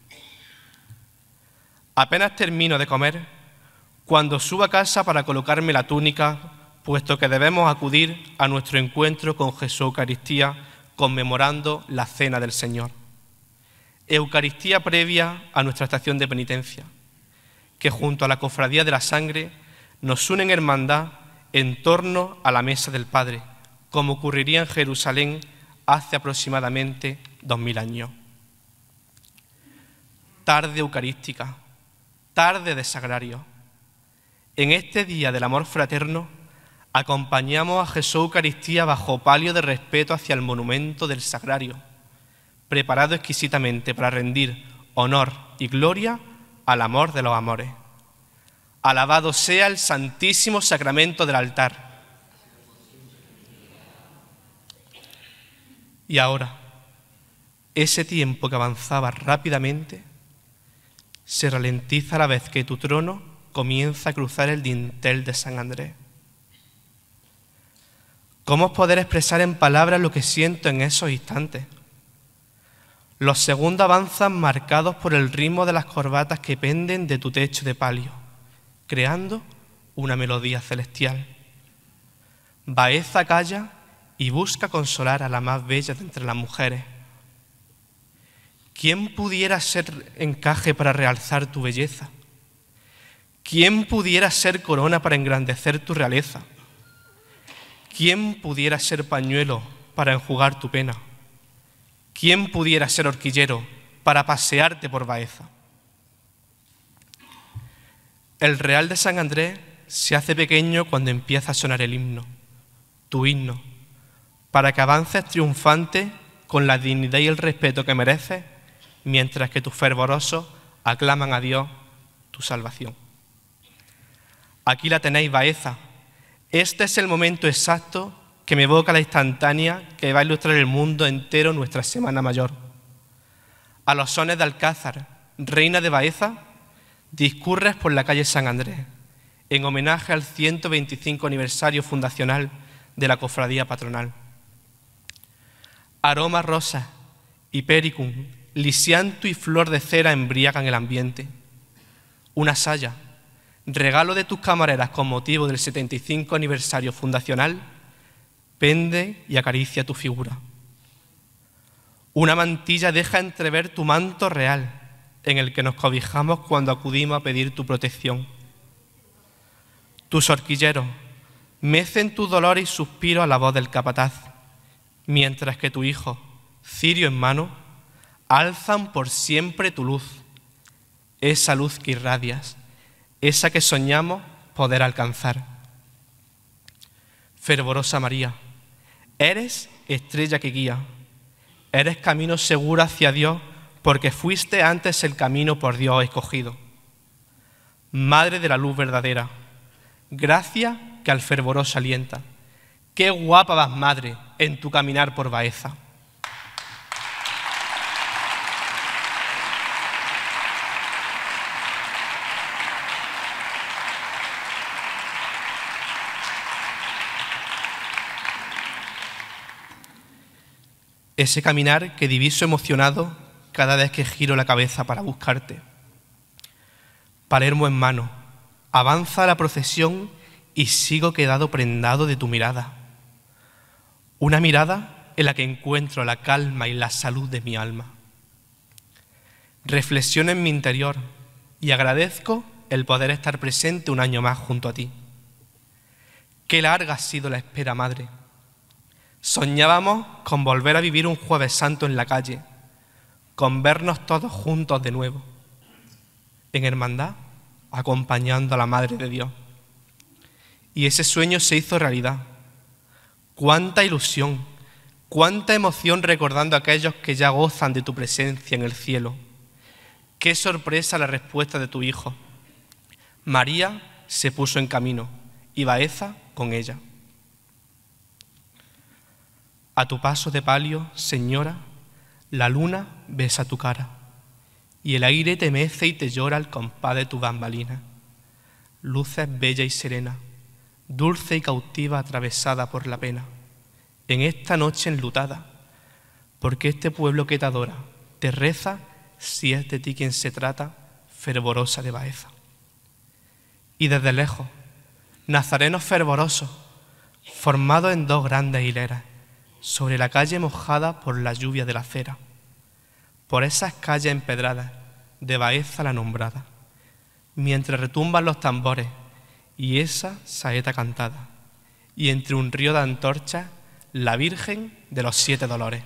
Apenas termino de comer, cuando subo a casa para colocarme la túnica, puesto que debemos acudir a nuestro encuentro con Jesús Eucaristía, conmemorando la Cena del Señor. Eucaristía previa a nuestra estación de penitencia, que junto a la Cofradía de la Sangre nos une en hermandad en torno a la mesa del Padre, como ocurriría en Jerusalén hace aproximadamente dos mil años. Tarde eucarística, tarde de sagrario. En este día del amor fraterno, acompañamos a Jesús Eucaristía bajo palio de respeto hacia el monumento del sagrario, preparado exquisitamente para rendir honor y gloria al amor de los amores. Alabado sea el santísimo sacramento del altar. Y ahora, ese tiempo que avanzaba rápidamente, se ralentiza a la vez que tu trono comienza a cruzar el dintel de San Andrés. ¿Cómo es poder expresar en palabras lo que siento en esos instantes? Los segundos avanzan marcados por el ritmo de las corbatas que penden de tu techo de palio, creando una melodía celestial. Baeza calla y busca consolar a la más bella de entre las mujeres. ¿Quién pudiera ser encaje para realzar tu belleza? ¿Quién pudiera ser corona para engrandecer tu realeza? ¿Quién pudiera ser pañuelo para enjugar tu pena? ¿Quién pudiera ser horquillero para pasearte por Baeza? El Real de San Andrés se hace pequeño cuando empieza a sonar el himno, tu himno, para que avances triunfante con la dignidad y el respeto que mereces, mientras que tus fervorosos aclaman a Dios tu salvación. Aquí la tenéis, Baeza. Este es el momento exacto que me evoca la instantánea que va a ilustrar el mundo entero nuestra Semana Mayor. A los sones de Alcázar, reina de Baeza, discurres por la calle San Andrés, en homenaje al ciento veinticinco aniversario fundacional de la Cofradía Patronal. Aroma rosa, hipericum, lisianto y flor de cera embriagan el ambiente. Una saya, regalo de tus camareras con motivo del setenta y cinco aniversario fundacional, pende y acaricia tu figura. Una mantilla deja entrever tu manto real, en el que nos cobijamos cuando acudimos a pedir tu protección. Tus horquilleros mecen tu dolor y suspiro a la voz del capataz, mientras que tu hijo, cirio en mano, alzan por siempre tu luz, esa luz que irradias, esa que soñamos poder alcanzar. Fervorosa María, eres estrella que guía, eres camino seguro hacia Dios, porque fuiste antes el camino por Dios escogido. Madre de la luz verdadera, gracia que al fervoroso alienta. Qué guapa vas, madre, en tu caminar por Baeza. Ese caminar que diviso emocionado cada vez que giro la cabeza para buscarte. Palermo en mano, avanza la procesión y sigo quedado prendado de tu mirada. Una mirada en la que encuentro la calma y la salud de mi alma. Reflexiono en mi interior y agradezco el poder estar presente un año más junto a ti. Qué larga ha sido la espera, Madre. Soñábamos con volver a vivir un Jueves Santo en la calle, con vernos todos juntos de nuevo, en hermandad, acompañando a la Madre de Dios. Y ese sueño se hizo realidad. Cuánta ilusión, cuánta emoción recordando a aquellos que ya gozan de tu presencia en el cielo. Qué sorpresa la respuesta de tu Hijo. María se puso en camino y Baeza con ella. A tu paso de palio, Señora, la luna besa tu cara y el aire te mece y te llora al compás de tu bambalina. Luces bella y serena, dulce y cautiva atravesada por la pena, en esta noche enlutada, porque este pueblo que te adora te reza, si es de ti quien se trata, fervorosa de Baeza. Y desde lejos, nazarenos fervorosos, formados en dos grandes hileras, sobre la calle mojada por la lluvia de la acera, por esas calles empedradas de Baeza la nombrada, mientras retumban los tambores y esa saeta cantada, y entre un río de antorchas la Virgen de los Siete Dolores.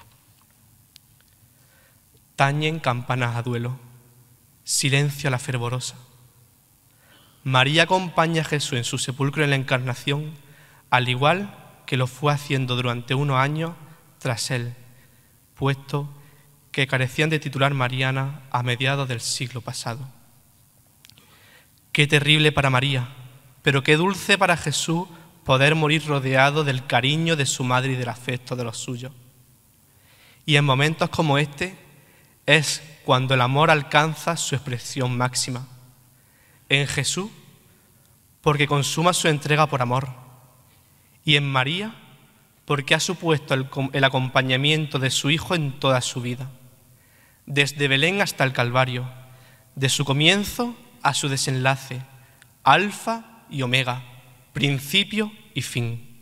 Tañen campanas a duelo, silencio a la fervorosa. María acompaña a Jesús en su sepulcro en la Encarnación, al igual que lo fue haciendo durante unos años tras él, puesto que carecían de titular mariana a mediados del siglo pasado. Qué terrible para María, pero qué dulce para Jesús poder morir rodeado del cariño de su madre y del afecto de los suyos. Y en momentos como este es cuando el amor alcanza su expresión máxima. En Jesús, porque consuma su entrega por amor. Y en María, porque ha supuesto el, el acompañamiento de su Hijo en toda su vida, desde Belén hasta el Calvario, de su comienzo a su desenlace, alfa y omega, principio y fin.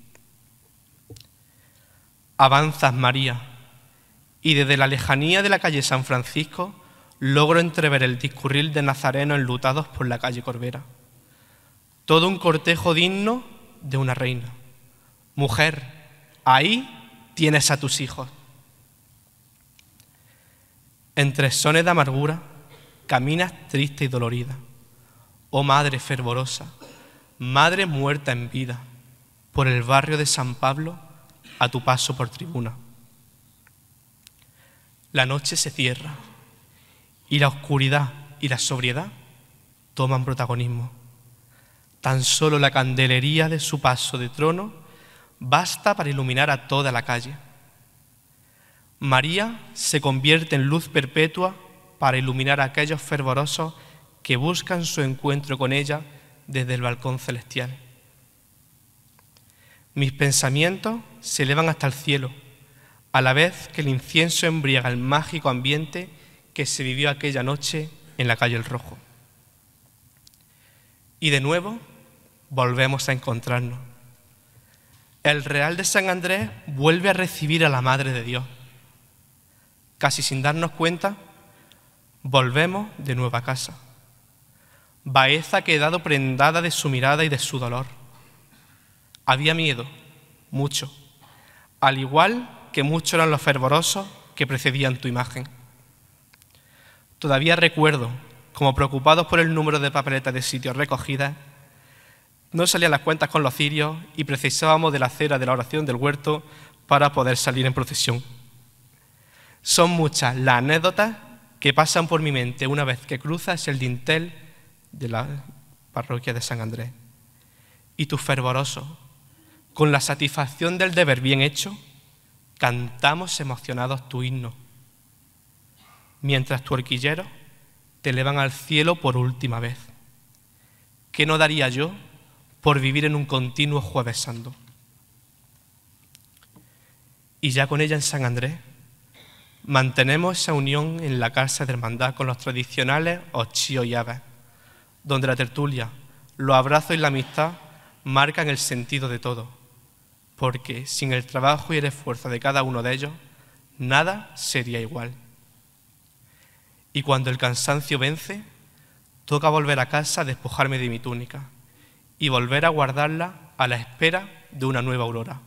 Avanzas, María, y desde la lejanía de la calle San Francisco logro entrever el discurrir de nazarenos enlutados por la calle Corbera. Todo un cortejo digno de una reina. Mujer, ahí tienes a tus hijos. Entre sones de amargura caminas triste y dolorida. Oh Madre fervorosa, Madre muerta en vida, por el barrio de San Pablo a tu paso por tribuna. La noche se cierra y la oscuridad y la sobriedad toman protagonismo. Tan solo la candelería de su paso de trono basta para iluminar a toda la calle. María se convierte en luz perpetua para iluminar a aquellos fervorosos que buscan su encuentro con ella desde el balcón celestial. Mis pensamientos se elevan hasta el cielo, a la vez que el incienso embriaga el mágico ambiente que se vivió aquella noche en la calle El Rojo. Y de nuevo volvemos a encontrarnos. El Real de San Andrés vuelve a recibir a la Madre de Dios. Casi sin darnos cuenta, volvemos de nuevo a casa. Baeza ha quedado prendada de su mirada y de su dolor. Había miedo, mucho, al igual que muchos eran los fervorosos que precedían tu imagen. Todavía recuerdo, como preocupados por el número de papeletas de sitios recogidas, no salían las cuentas con los cirios y precisábamos de la cera de la oración del huerto para poder salir en procesión. Son muchas las anécdotas que pasan por mi mente una vez que cruzas el dintel de la parroquia de San Andrés. Y tus fervorosos, con la satisfacción del deber bien hecho, cantamos emocionados tu himno, mientras tu horquilleros te elevan al cielo por última vez. ¿Qué no daría yo por vivir en un continuo Jueves Santo? Y ya con ella en San Andrés, mantenemos esa unión en la casa de hermandad con los tradicionales ochíos y aves, donde la tertulia, los abrazos y la amistad marcan el sentido de todo, porque sin el trabajo y el esfuerzo de cada uno de ellos, nada sería igual. Y cuando el cansancio vence, toca volver a casa a despojarme de mi túnica y volver a guardarla a la espera de una nueva aurora.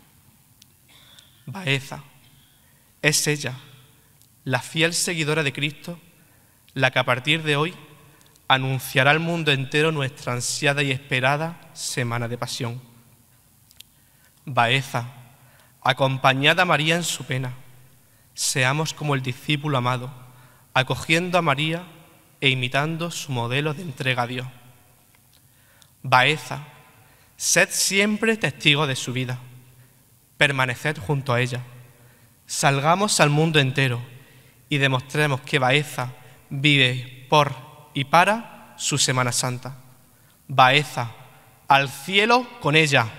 Baeza, es ella, la fiel seguidora de Cristo, la que a partir de hoy anunciará al mundo entero nuestra ansiada y esperada Semana de Pasión. Baeza, acompañad a María en su pena, seamos como el discípulo amado, acogiendo a María e imitando su modelo de entrega a Dios. Baeza, sed siempre testigos de su vida, permaneced junto a ella, salgamos al mundo entero y demostremos que Baeza vive por y para su Semana Santa. Baeza, al cielo con ella.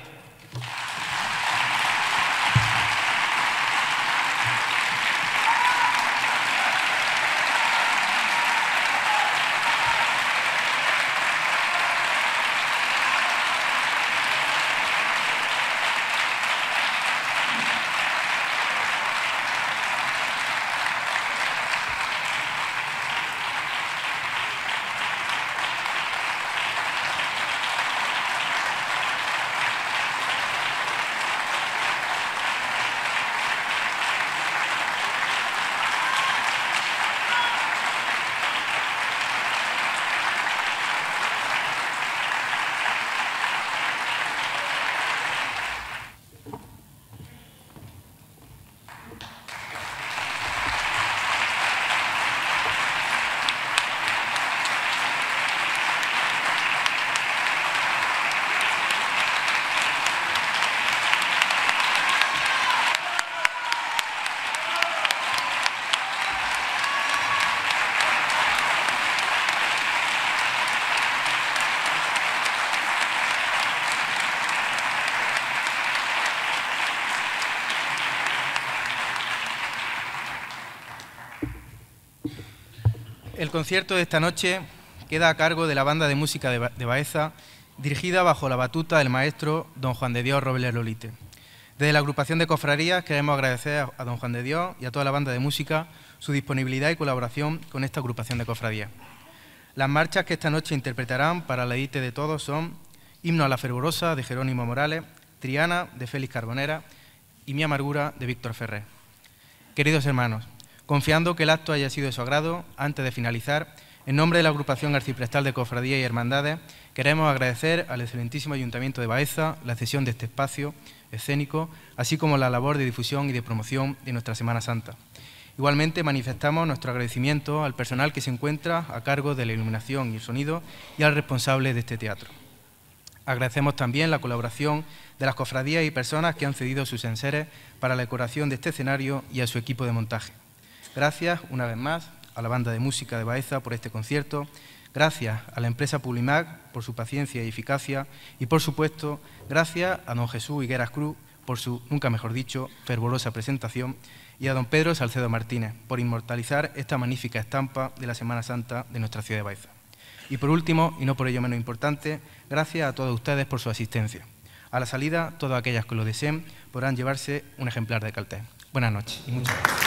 El concierto de esta noche queda a cargo de la Banda de Música de, ba de Baeza, dirigida bajo la batuta del maestro don Juan de Dios Robles Lolite. Desde la agrupación de cofradías queremos agradecer a, a don Juan de Dios y a toda la banda de música su disponibilidad y colaboración con esta agrupación de cofradías. Las marchas que esta noche interpretarán para el deleite de todos son Himno a la Fervorosa de Jerónimo Morales, Triana de Félix Carbonera y Mi Amargura de Víctor Ferrer. Queridos hermanos, confiando que el acto haya sido de su agrado, antes de finalizar, en nombre de la agrupación arciprestal de cofradías y hermandades, queremos agradecer al excelentísimo Ayuntamiento de Baeza la cesión de este espacio escénico, así como la labor de difusión y de promoción de nuestra Semana Santa. Igualmente manifestamos nuestro agradecimiento al personal que se encuentra a cargo de la iluminación y el sonido y al responsable de este teatro. Agradecemos también la colaboración de las cofradías y personas que han cedido sus enseres para la decoración de este escenario y a su equipo de montaje. Gracias, una vez más, a la Banda de Música de Baeza por este concierto. Gracias a la empresa Publimac por su paciencia y eficacia. Y, por supuesto, gracias a don Jesús Higueras Cruz por su, nunca mejor dicho, fervorosa presentación. Y a don Pedro Salcedo Martínez por inmortalizar esta magnífica estampa de la Semana Santa de nuestra ciudad de Baeza. Y, por último, y no por ello menos importante, gracias a todos ustedes por su asistencia. A la salida, todas aquellas que lo deseen podrán llevarse un ejemplar de cartel. Buenas noches y muchas gracias.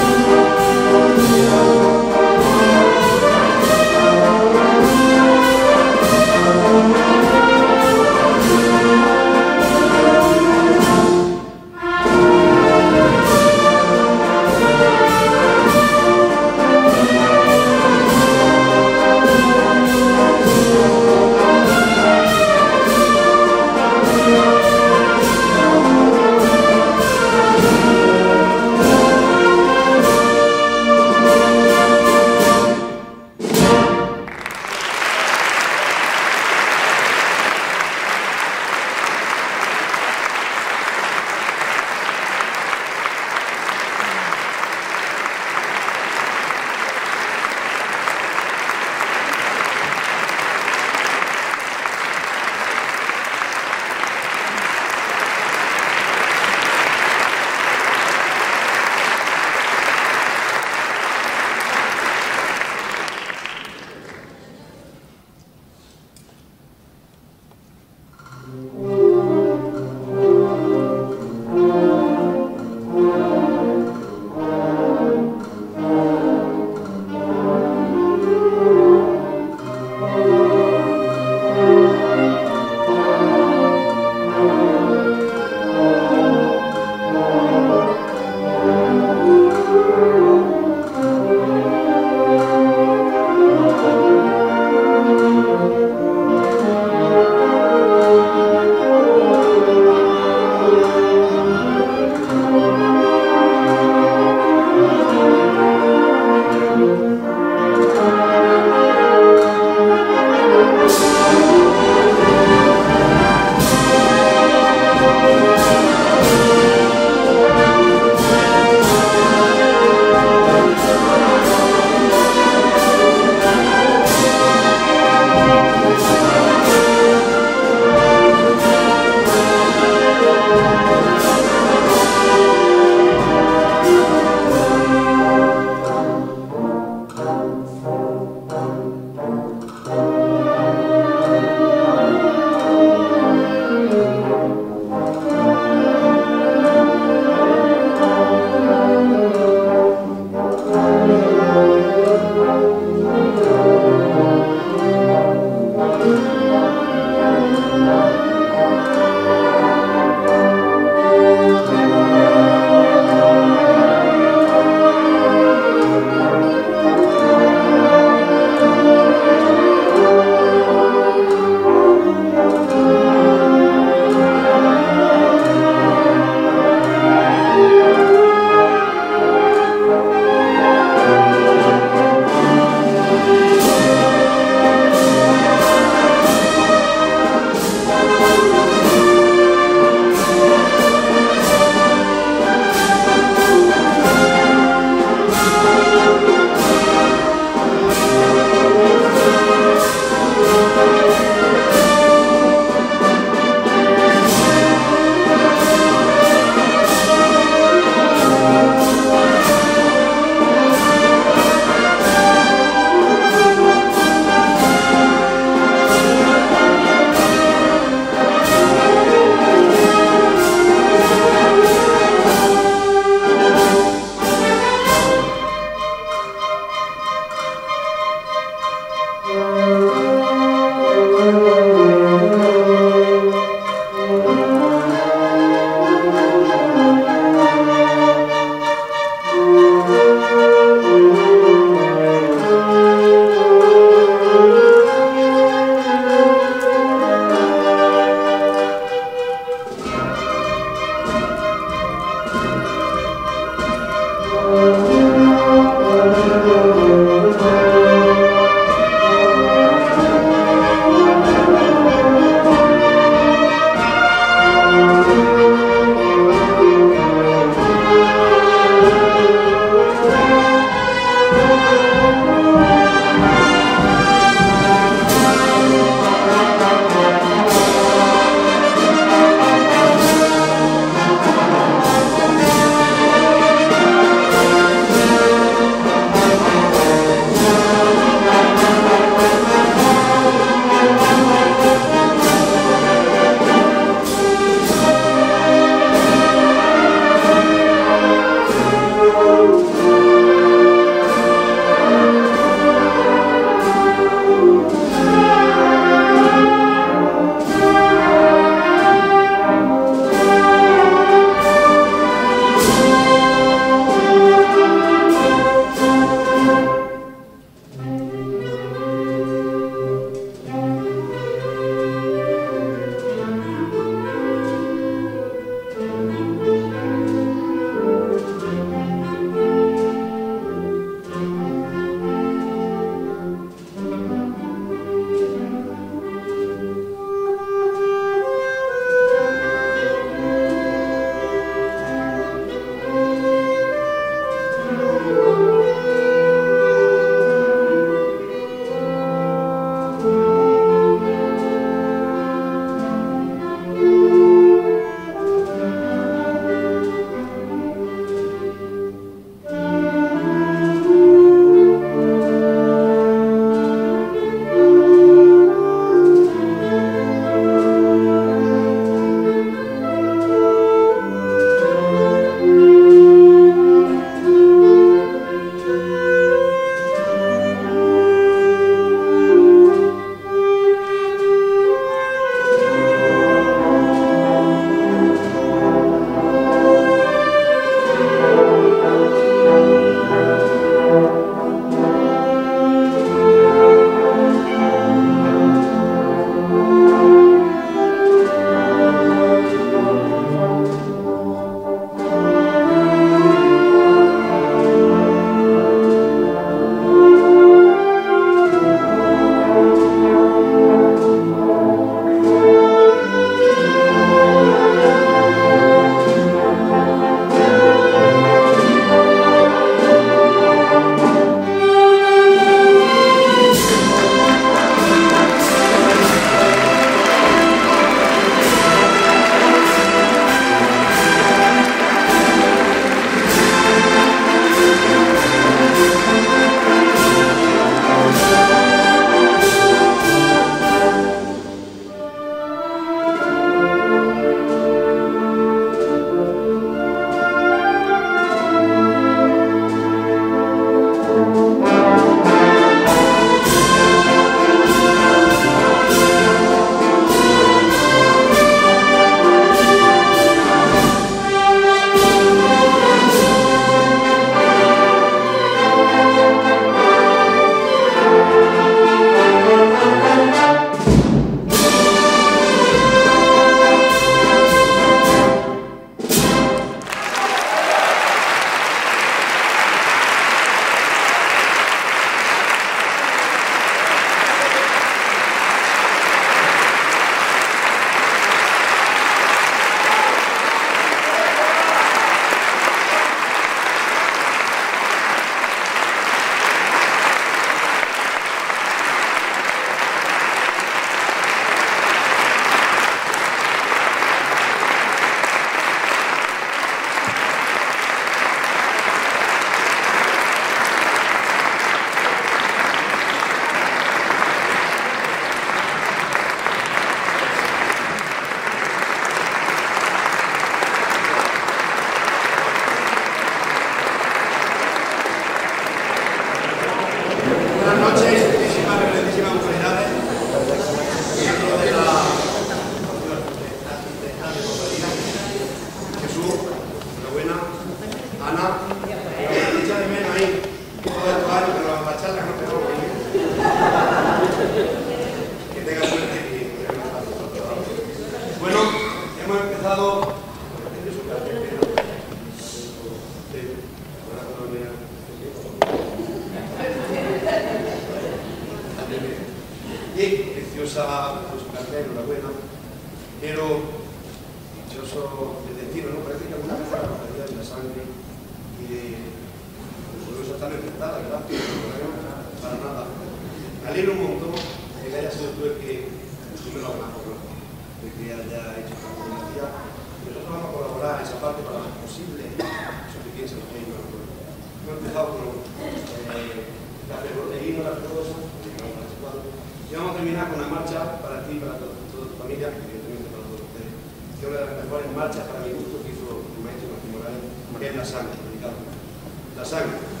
Bien, preciosa pues, cartel, enhorabuena, pero dichoso el destino, ¿no? Parece que alguna vez la bajaría de la sangre y de los dolores tan enfrentada, ¿verdad? Pero para nada. Me alegro un montón de que haya sido tú el que tú me lo hagas mejor, de que haya hecho esta fotografía. Nosotros vamos a colaborar en esa parte para lo posible, eso que piensan los niños. Hemos empezado con eh, la proteína, la fructosa, y vamos a terminar con una marcha para ti, para toda tu familia, evidentemente para todos ustedes. Que una de las mejores marchas para mi gusto que hizo el maestro Martín Morales, que es La Sangre, dedicado. La Sangre.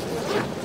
Gracias.